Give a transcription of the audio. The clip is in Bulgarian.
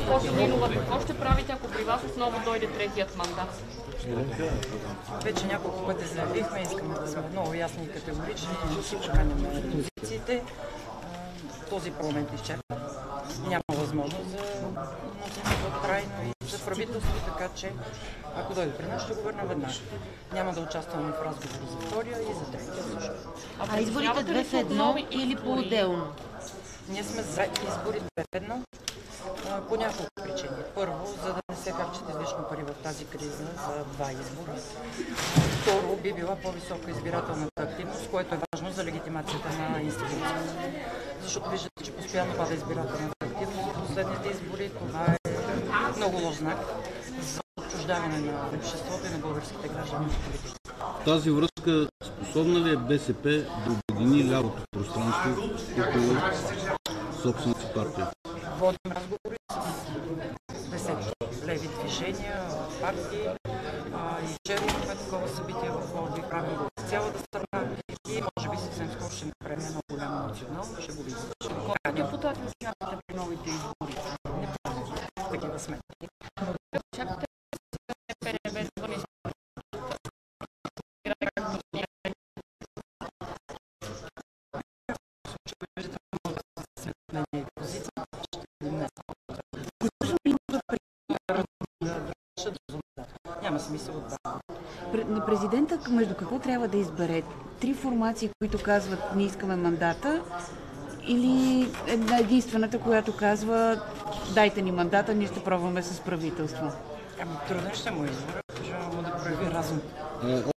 госпожо Нинова, какво ще правите, ако при вас отново дойде третият мандат? Вече няколко пъти заявихме, искаме да сме много ясни и категорични, да си променяме позициите. Този парламент изчерпа. Няма възможност за мнозинство трайно и за правителство, така че ако дойде при нас, ще го върнем веднага. Няма да участваме в разговори за втория и за третия също. А изборите две в едно или по-отделно? Ние сме за избори две в едно по няколко причини. Първо, за да не се харчат излишно пари в тази криза за два избора. Второ, би била по-висока избирателната активност, което е важно за легитимацията на институцията. Защото виждате, че постоянно пада избирателната активност в последните избори. Това е много лош знак за отчуждаване на обществото и на българските граждани от политика. В тази връзка способна ли е БСП да обедини лявото пространство около собствената си партия? Водим разговори с десетки леви движения, партии. И вчера имахме такова събитие в Пловдив, правим го в цялата страна и може би съвсем скоро ще направим едно голямо национално, ще го видим. Колко депутати участвате при новите избори? Не правим такива сметки. Чакате ПРБ да Няма смисъл от това. На президента между какво трябва да избере? Три формации, които казват не искаме мандата, или една единствената, която казва дайте ни мандата, ние ще пробваме с правителство? Труден ще му избора, може му да прояви разум.